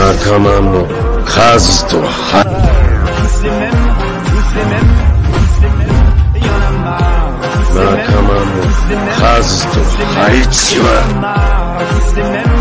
仲間の数と仲間の数と配置は